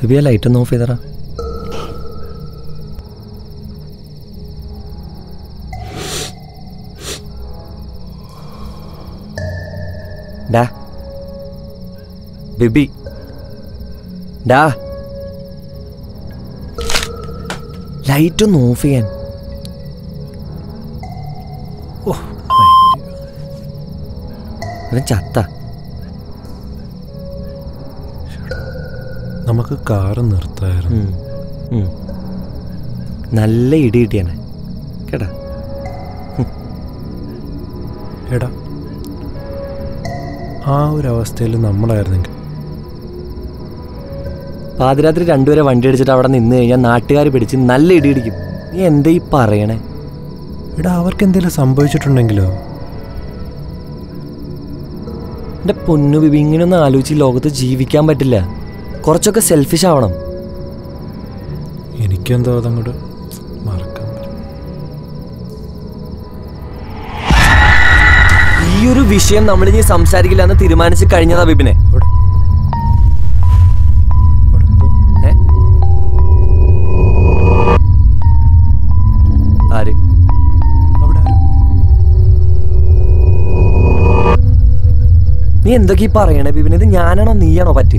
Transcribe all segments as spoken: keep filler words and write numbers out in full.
Baby ആ light ഒന്ന് of ചെയ്തറാ. ഡാ ബേബി, ഡാ ലൈറ്റ് ഒന്ന് ഓഫ് ചെയ്യാൻ. ഓ ചത്ത. നമുക്ക് കാറ് നിർത്തായിരുന്നു. നല്ല ഇടി കിട്ടിയാനെ കേട്ടാ. എടാ ആ ഒരു അവസ്ഥയിൽ നമ്മളായിരുന്നെങ്കിൽ പാതിരാത്രി രണ്ടുപേരെ വണ്ടി അടിച്ചിട്ട് അവിടെ നിന്ന് കഴിഞ്ഞാൽ നാട്ടുകാർ പിടിച്ച് നല്ല ഇടി ഇടിക്കും. നീ എന്താ ഈ പറയണേ? എടാ അവർക്ക് എന്തെങ്കിലും സംഭവിച്ചിട്ടുണ്ടെങ്കിലോ? എൻ്റെ പൊന്നു ബിബി, ഇങ്ങനെയൊന്നും ആലോചിച്ച് ലോകത്ത് ജീവിക്കാൻ പറ്റില്ല. കുറച്ചൊക്കെ സെൽഫിഷ് ആവണം. എനിക്കെന്തോ അതങ്ങോട്ട് മറക്കാൻ പറ്റും. ഈ ഒരു വിഷയം നമ്മളിനി സംസാരിക്കില്ല എന്ന് തീരുമാനിച്ച് കഴിഞ്ഞതാ ബിബിനെ. ആര്? നീ എന്തൊക്കെ ഈ പറയണേ ബിബിന്? ഇത് ഞാനാണോ നീയാണോ പറ്റ്?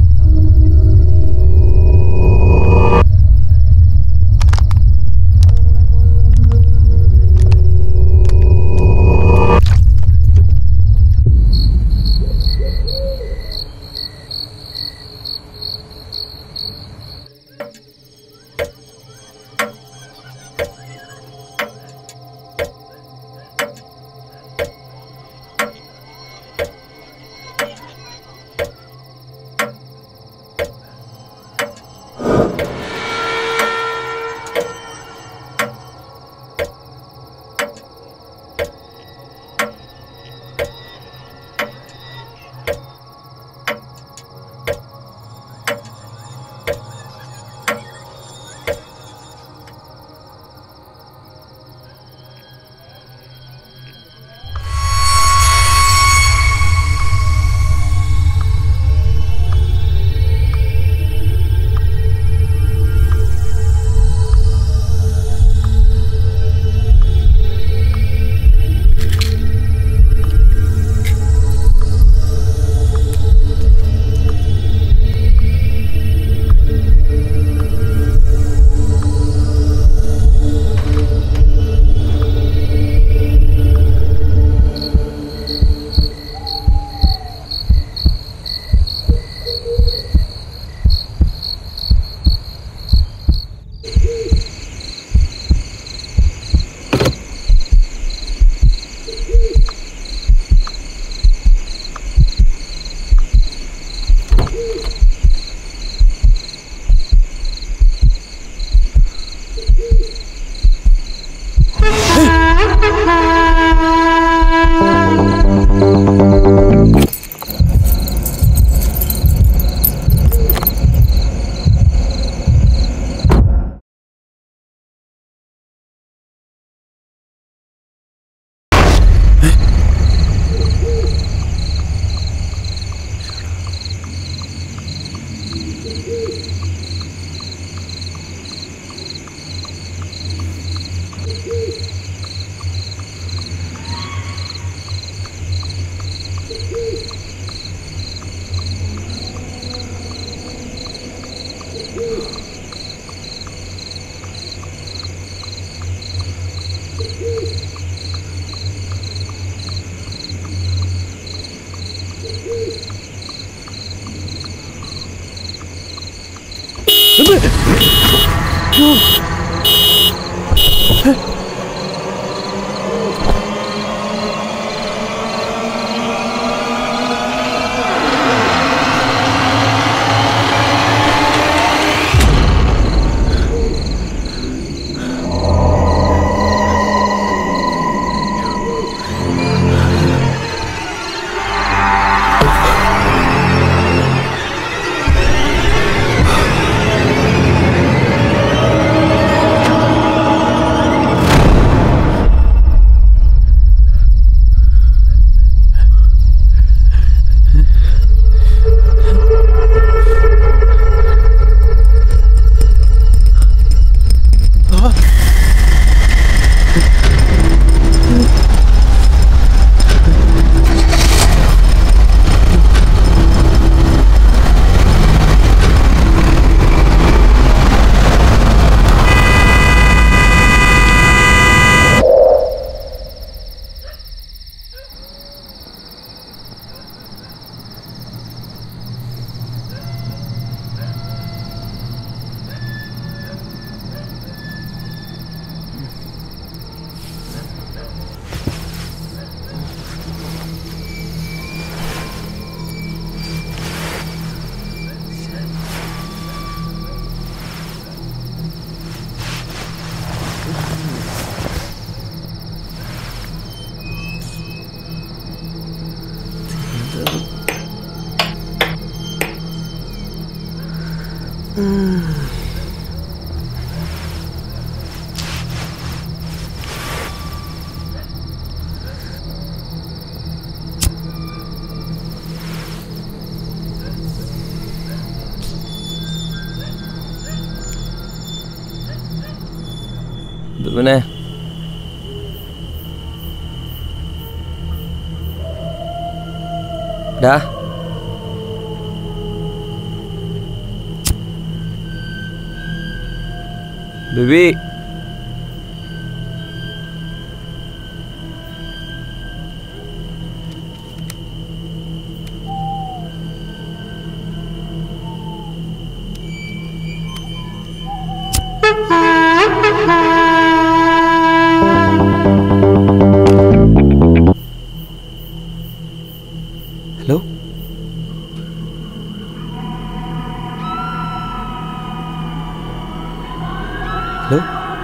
പിന്നെ ഡാ ബേബി ഹലോ ഹലോ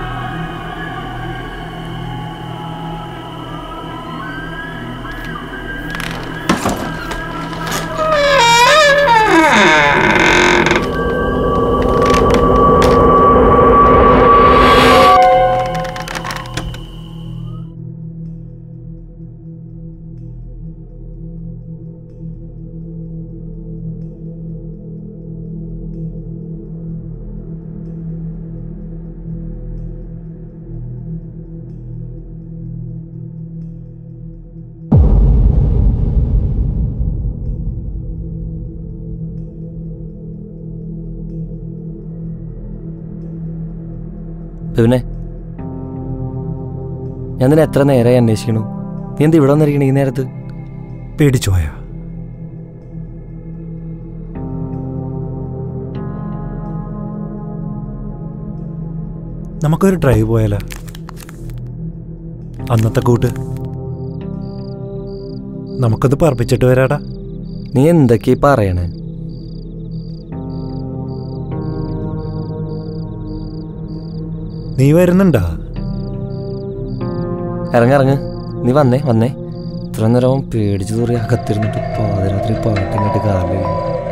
പിന്നെ ഞാൻ നിന്നെ എത്ര നേരമായി അന്വേഷിക്കണു. നീ എന്ത് ഇവിടെ വന്നിരിക്കണ ഈ നേരത്ത്? പേടിച്ചു പോയാ? നമുക്കൊരു ഡ്രൈവ് പോയാലോ? അന്നത്തെ കൂട്ട് നമുക്കത് പറപ്പിച്ചിട്ട് വരാടാ. നീ എന്തൊക്കെയാ പറയണേ? നീ വരുന്നുണ്ടാ? ഇറങ്ങിറങ്ങ്. നീ വന്നേ വന്നേ. ഇത്ര നേരം പേടിച്ചു തൂറി അകത്തിരുന്നിട്ട് പാതിരാത്രി പാട്ടിങ്ങോട്ട് കാറിൽ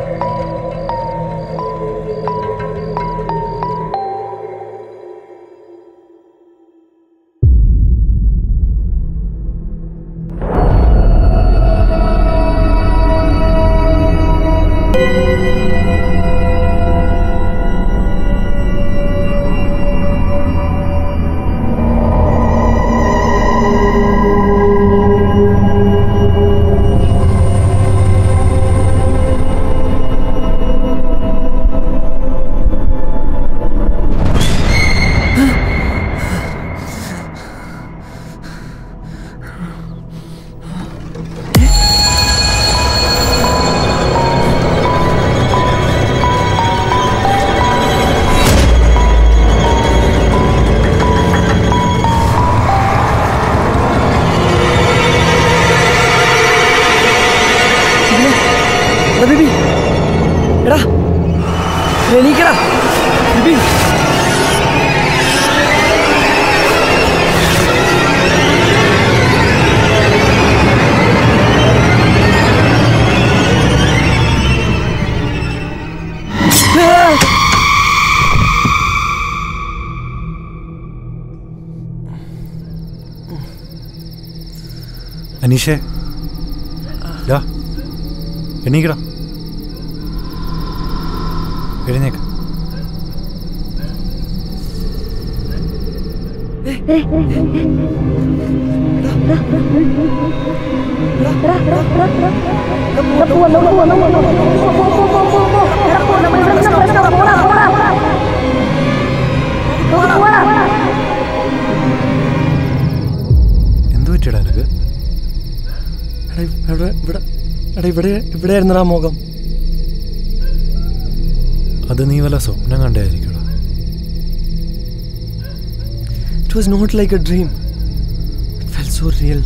എണീക്കടാ ബേബി. അനീഷേ, എണീക്കടാ, എഴുന്നേക്ക്. എന്തു പറ്റിയടാ നിനക്ക്? ഇവിടെ ഇവിടെയായിരുന്നടാ മുഖം. അത് നീ വല്ല സ്വപ്നം കണ്ടായിരിക്കടാ. It was not like a dream. It felt so real.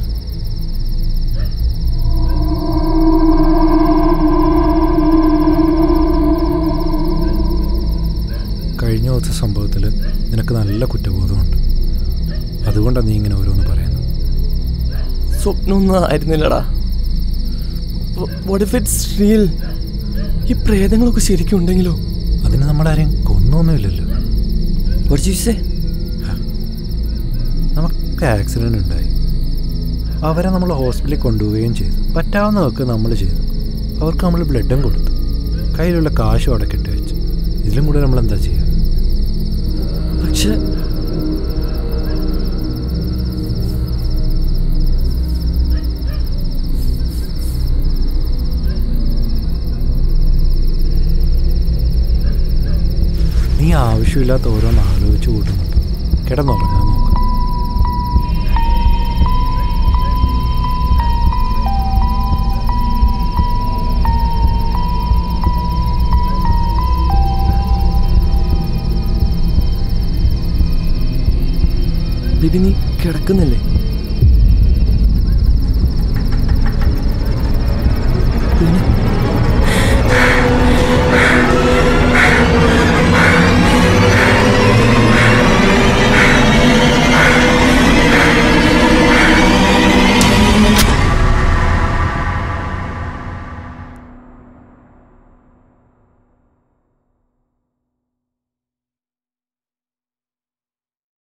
കഴിഞ്ഞ ദിവസത്തെ സംഭവത്തിൽ നിനക്ക് നല്ല കുറ്റബോധമുണ്ട്. അതുകൊണ്ടാണ് നീ ഇങ്ങനെ ഓരോന്ന് പറയുന്നത്. സ്വപ്നമൊന്നും ആയിരുന്നില്ലടാ. What if it's real? ഈ പ്രേതങ്ങളൊക്കെ ശരിക്കും ഉണ്ടെങ്കിലോ? അതിന് നമ്മളാരെയും കൊന്നൊന്നുമില്ലല്ലോ. What did you say? നമുക്ക് ആക്സിഡൻ്റ് ഉണ്ടായി. അവരെ നമ്മൾ ഹോസ്പിറ്റലിൽ കൊണ്ടുപോവുകയും ചെയ്തു. പറ്റാവുന്നതൊക്കെ നമ്മൾ ചെയ്തു. അവർക്ക് നമ്മൾ ബ്ലഡും കൊടുത്തു. കയ്യിലുള്ള കാശും അവിടെ കെട്ടി വെച്ചു. ഇതിലും കൂടെ നമ്മൾ എന്താ ചെയ്യുക? പക്ഷെ ആവശ്യമില്ലാത്ത ഓരോന്ന് ആലോചിച്ച് കൂട്ടുന്നുണ്ട്. കിടന്നുറങ്ങാൻ നോക്കാം. ബിബി നീ കിടക്കുന്നില്ലേ?